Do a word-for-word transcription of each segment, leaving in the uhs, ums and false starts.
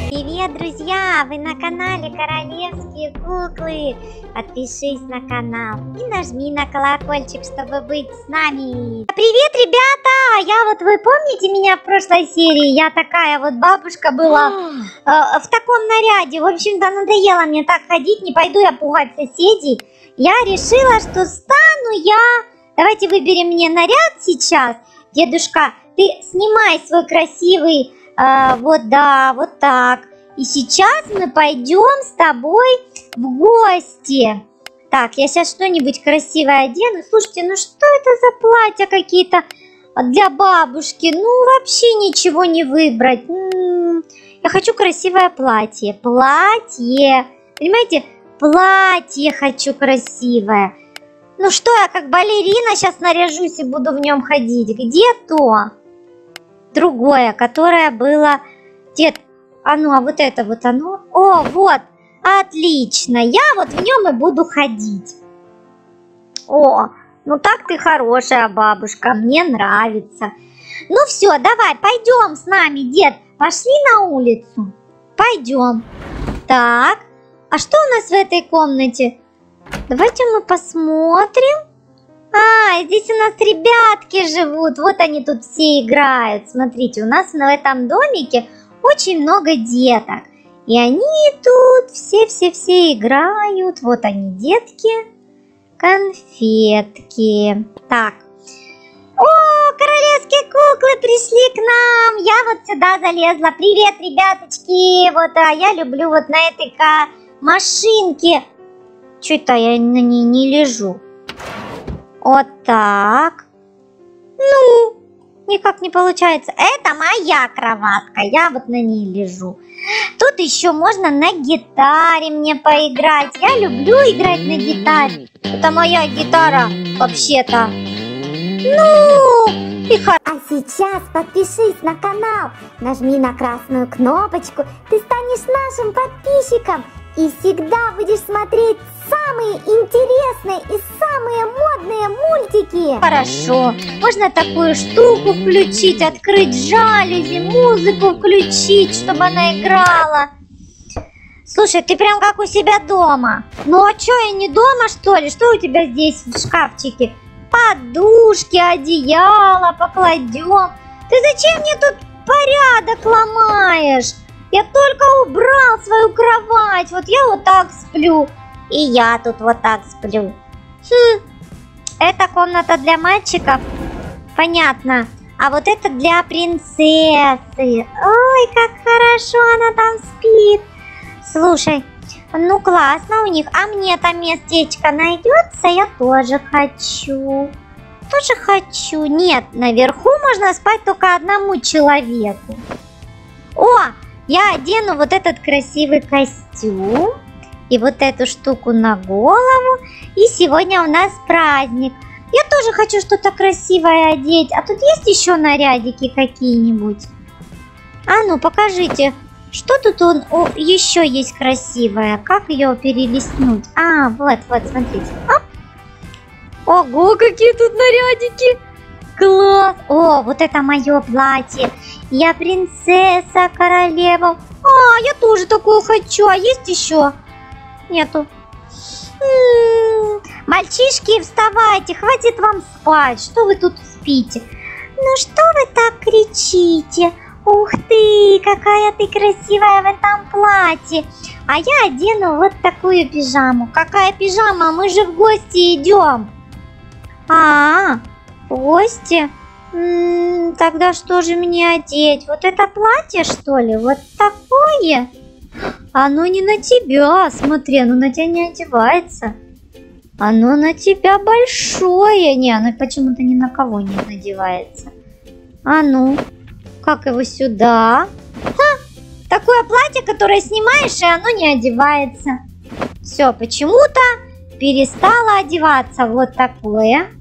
Привет, друзья! Вы на канале Королевские куклы. Подпишись на канал и нажми на колокольчик, чтобы быть с нами. Привет, ребята! Я вот, вы помните меня в прошлой серии? Я такая вот бабушка была э, в таком наряде. В общем-то, надоело мне так ходить. Не пойду я пугать соседей. Я решила, что стану я... Давайте выберем мне наряд сейчас. Дедушка, ты снимай свой красивый... А, вот, да, вот так. И сейчас мы пойдем с тобой в гости. Так, я сейчас что-нибудь красивое одену. Слушайте, ну что это за платья какие-то для бабушки? Ну, вообще ничего не выбрать. М-м-м. Я хочу красивое платье. Платье. Понимаете? Платье хочу красивое. Ну что, я как балерина сейчас наряжусь и буду в нем ходить. Где то? Другое, которое было... Дед, а ну, а вот это вот оно? О, вот, отлично, я вот в нем и буду ходить. О, ну так ты хорошая бабушка, мне нравится. Ну все, давай, пойдем с нами, дед. Пошли на улицу. Пойдем. Так, а что у нас в этой комнате? Давайте мы посмотрим. А, здесь у нас ребятки живут, вот они тут все играют. Смотрите, у нас в этом домике очень много деток. И они тут все-все-все играют. Вот они, детки, конфетки. Так. О, королевские куклы пришли к нам. Я вот сюда залезла. Привет, ребяточки. Вот, а я люблю вот на этой машинке. Что-то я на ней не лежу. Вот так. Ну, никак не получается. Это моя кроватка. Я вот на ней лежу. Тут еще можно на гитаре мне поиграть. Я люблю играть на гитаре. Это моя гитара, вообще-то. Ну, и хорошо. А сейчас подпишись на канал. Нажми на красную кнопочку. Ты станешь нашим подписчиком. И всегда будешь смотреть самые интересные и самые модные мультики. Хорошо. Можно такую штуку включить, открыть жалюзи, музыку включить, чтобы она играла. Слушай, ты прям как у себя дома. Ну а что, я не дома, что ли? Что у тебя здесь в шкафчике? Подушки, одеяло покладем. Ты зачем мне тут порядок ломаешь? Я только убрал свою кровать. Вот я вот так сплю. И я тут вот так сплю. Хм. Это комната для мальчиков. Понятно. А вот это для принцессы. Ой, как хорошо она там спит. Слушай, ну классно у них. А мне там местечко найдется? Я тоже хочу. Тоже хочу. Нет, наверху можно спать только одному человеку. О! Я одену вот этот красивый костюм и вот эту штуку на голову. И сегодня у нас праздник. Я тоже хочу что-то красивое одеть. А тут есть еще нарядики какие-нибудь? А ну, покажите, что тут он, о, еще есть красивое. Как ее перелистнуть? А, вот, вот, смотрите. Оп. Ого, какие тут нарядики! Класс! О, вот это мое платье. Я принцесса, королева. А, я тоже такую хочу. А есть еще? Нету. М-м-м. Мальчишки, вставайте. Хватит вам спать. Что вы тут спите? Ну что вы так кричите? Ух ты, какая ты красивая в этом платье. А я одену вот такую пижаму. Какая пижама? Мы же в гости идем. А, в гости? М-м, тогда что же мне одеть? Вот это платье, что ли? Вот такое? Оно не на тебя. Смотри, оно на тебя не одевается. Оно на тебя большое. Не, оно почему-то ни на кого не надевается. А ну, как его сюда? Ха! Такое платье, которое снимаешь, и оно не одевается. Все, почему-то перестало одеваться. Вот такое.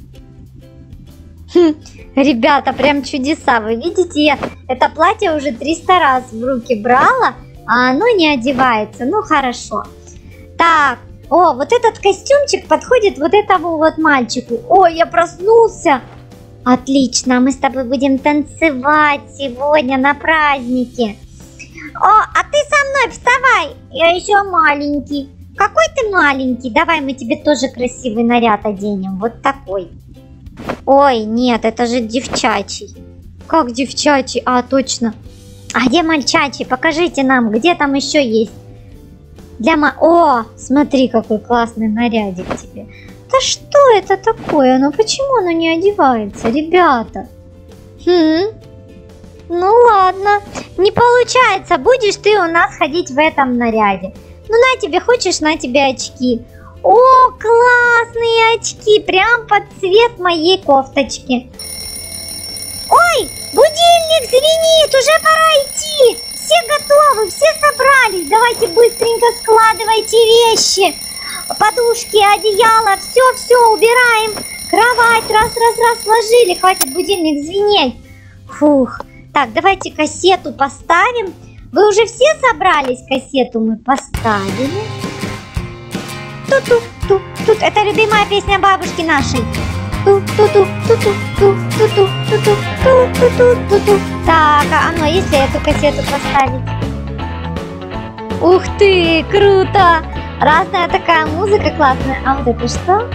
Хм, ребята, прям чудеса. Вы видите, я это платье уже триста раз в руки брала, а оно не одевается. Ну, хорошо. Так, о, вот этот костюмчик подходит вот этому вот мальчику. Ой, я проснулся. Отлично, мы с тобой будем танцевать сегодня на празднике. О, а ты со мной вставай. Я еще маленький. Какой ты маленький? Давай мы тебе тоже красивый наряд оденем. Вот такой. Ой, нет, это же девчачий. Как девчачий? А, точно. А где мальчачий? Покажите нам, где там еще есть. Для ма... О, смотри, какой классный нарядик тебе. Да что это такое? Ну почему оно не одевается, ребята? Хм. Ну ладно. Не получается, будешь ты у нас ходить в этом наряде. Ну на тебе, хочешь, на тебе очки. О, классные очки, прям под цвет моей кофточки. Ой, будильник звенит, уже пора идти. Все готовы, все собрались. Давайте быстренько складывайте вещи. Подушки, одеяло, все-все убираем. Кровать раз, раз, раз сложили. Хватит будильник звенеть. Фух. Так, давайте кассету поставим. Вы уже все собрались? Кассету мы поставили. Ту-ту-ту, тут это любимая песня бабушки нашей. Ту-ту-ту-ту-ту-ту-ту-ту-ту-ту-ту-ту. Так, а ну если эту кассету поставить? Ух ты, круто! Разная такая музыка классная. А вот это что?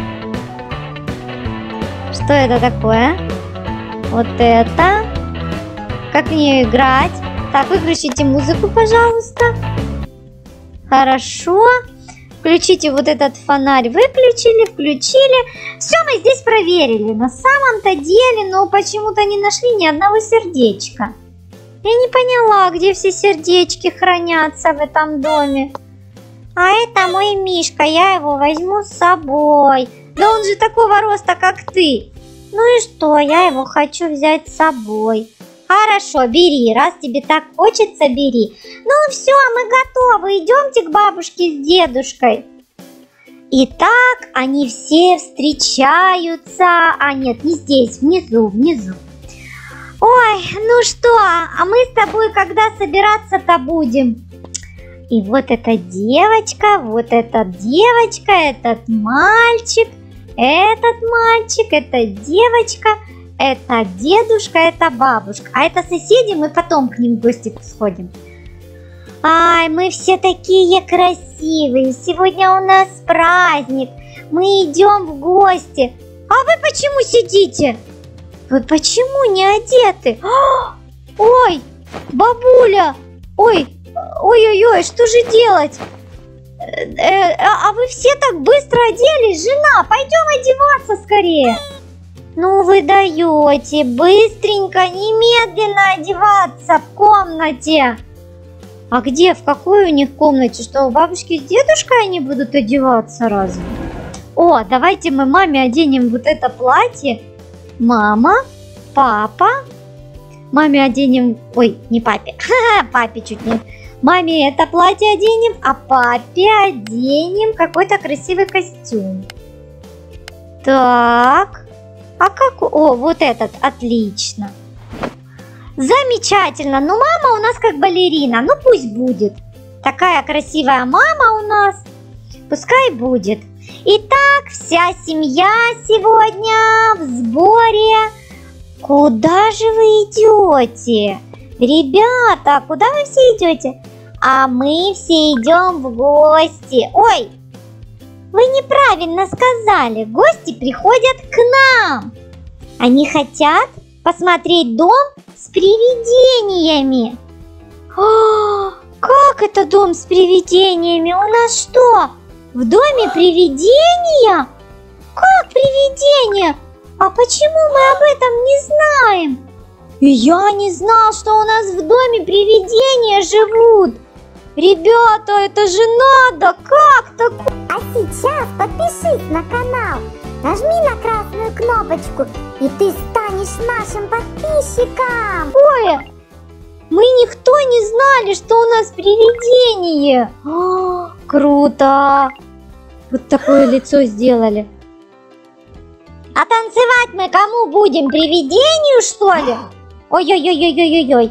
Что это такое? Вот это. Как в нее играть? Так, выключите музыку, пожалуйста. Хорошо. Включите вот этот фонарь. Выключили, включили. Все мы здесь проверили. На самом-то деле, но почему-то не нашли ни одного сердечка. Я не поняла, где все сердечки хранятся в этом доме. А это мой Мишка, я его возьму с собой. Да он же такого роста, как ты. Ну и что, я его хочу взять с собой. Хорошо, бери, раз тебе так хочется, бери. Ну все, мы готовы, идемте к бабушке с дедушкой. Итак, они все встречаются. А нет, не здесь, внизу, внизу. Ой, ну что, а мы с тобой когда собираться-то будем? И вот эта девочка, вот эта девочка, этот мальчик, этот мальчик, эта девочка, это дедушка, это бабушка. А это соседи, мы потом к ним в гости сходим. Ай, мы все такие красивые. Сегодня у нас праздник. Мы идем в гости. А вы почему сидите? Вы почему не одеты? А, ой, бабуля. Ой, ой-ой-ой, что же делать? Э, а вы все так быстро оделись, жена? Пойдем одеваться скорее. Ну вы даете, быстренько, немедленно одеваться в комнате. А где, в какой у них комнате? Что, у бабушки с дедушкой они будут одеваться разве? О, давайте мы маме оденем вот это платье. Мама, папа. Маме оденем, ой, не папе, папе чуть не. Маме это платье оденем, а папе оденем какой-то красивый костюм. Так. А как? О, вот этот, отлично. Замечательно. Ну, мама у нас как балерина. Ну, пусть будет. Такая красивая мама у нас. Пускай будет. Итак, вся семья сегодня в сборе. Куда же вы идете? Ребята, куда вы все идете? А мы все идем в гости. Ой! Вы неправильно сказали, гости приходят к нам. Они хотят посмотреть дом с привидениями. О, как это дом с привидениями? У нас что, в доме привидения? Как привидения? А почему мы об этом не знаем? Я не знал, что у нас в доме привидения живут. Ребята, это же надо! Как такое? А сейчас подпишись на канал, нажми на красную кнопочку, и ты станешь нашим подписчиком. Ой, мы никто не знали, что у нас привидение. О, круто! Вот такое лицо сделали. А танцевать мы кому будем? Привидению, что ли? Ой-ой-ой-ой-ой-ой.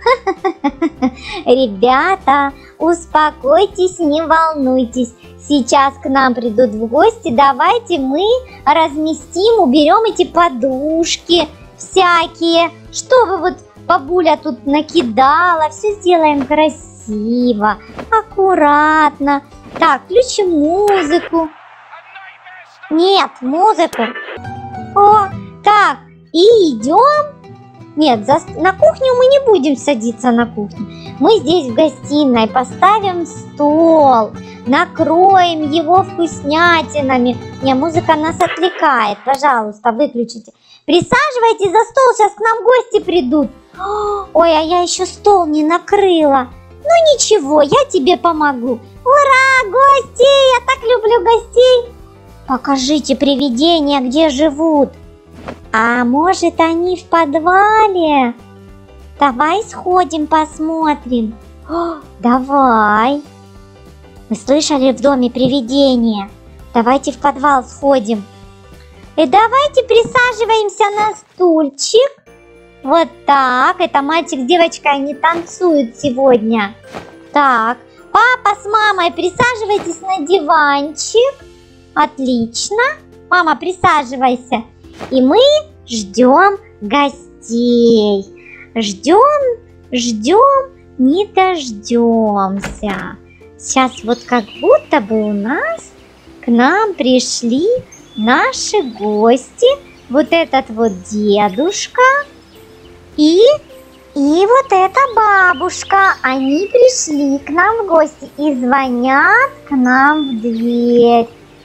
Ребята, успокойтесь, не волнуйтесь. Сейчас к нам придут в гости. Давайте мы разместим, уберем эти подушки всякие. Что вы вот бабуля тут накидала. Все сделаем красиво, аккуратно. Так, включим музыку. Нет, музыку. О, так, и идем. Нет, за... на кухню мы не будем садиться на кухню. Мы здесь в гостиной поставим стол, накроем его вкуснятинами. Не, музыка нас отвлекает. Пожалуйста, выключите. Присаживайтесь за стол, сейчас к нам гости придут. Ой, а я еще стол не накрыла. Ну ничего, я тебе помогу. Ура, гости! Я так люблю гостей. Покажите привидения, где живут. А может, они в подвале? Давай сходим, посмотрим. О, давай. Вы слышали, в доме привидения? Давайте в подвал сходим. И давайте присаживаемся на стульчик. Вот так. Это мальчик с девочкой, они танцуют сегодня. Так, папа с мамой, присаживайтесь на диванчик. Отлично. Мама, присаживайся. И мы ждем гостей. Ждем, ждем, не дождемся. Сейчас вот как будто бы у нас к нам пришли наши гости. Вот этот вот дедушка и, и вот эта бабушка. Они пришли к нам в гости и звонят к нам в дверь.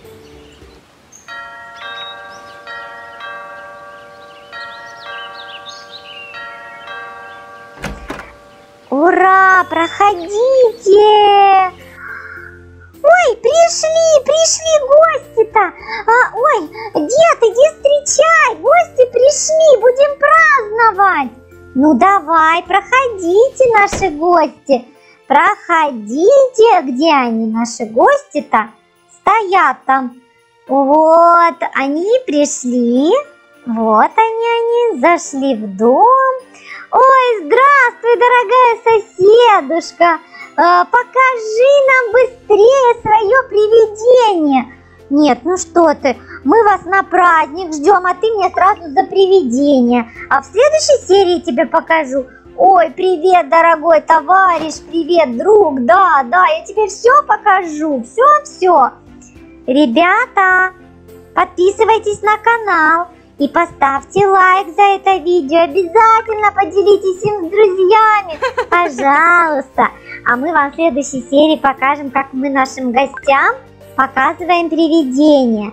Ура, проходите! Ой, пришли, пришли гости-то! А, ой, дед, иди встречай, гости пришли, будем праздновать! Ну давай, проходите, наши гости, проходите, где они, наши гости-то? Стоят там. Вот, они пришли, вот они, они зашли в дом. Ой, здравствуй, дорогая соседушка! А, покажи нам быстрее свое привидение. Нет, ну что ты, мы вас на праздник ждем, а ты мне сразу за привидение. А в следующей серии тебе покажу. Ой, привет, дорогой товарищ, привет, друг, да, да, я тебе все покажу, все-все. Ребята, подписывайтесь на канал. И поставьте лайк за это видео, обязательно поделитесь им с друзьями, пожалуйста. А мы вам в следующей серии покажем, как мы нашим гостям показываем привидения.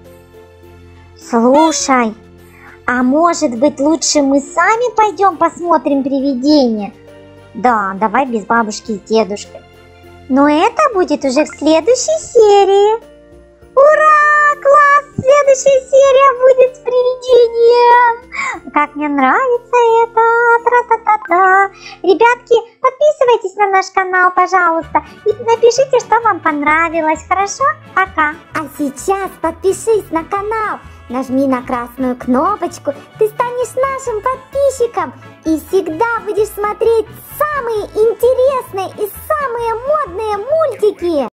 Слушай, а может быть лучше мы сами пойдем посмотрим привидения? Да, давай без бабушки и дедушки. Но это будет уже в следующей серии. Ура! Класс! Следующая серия будет с привидением. Как мне нравится это. Тра-та-та-та. Ребятки, подписывайтесь на наш канал, пожалуйста. И напишите, что вам понравилось. Хорошо? Пока. А сейчас подпишись на канал. Нажми на красную кнопочку. Ты станешь нашим подписчиком. И всегда будешь смотреть самые интересные и самые модные мультики.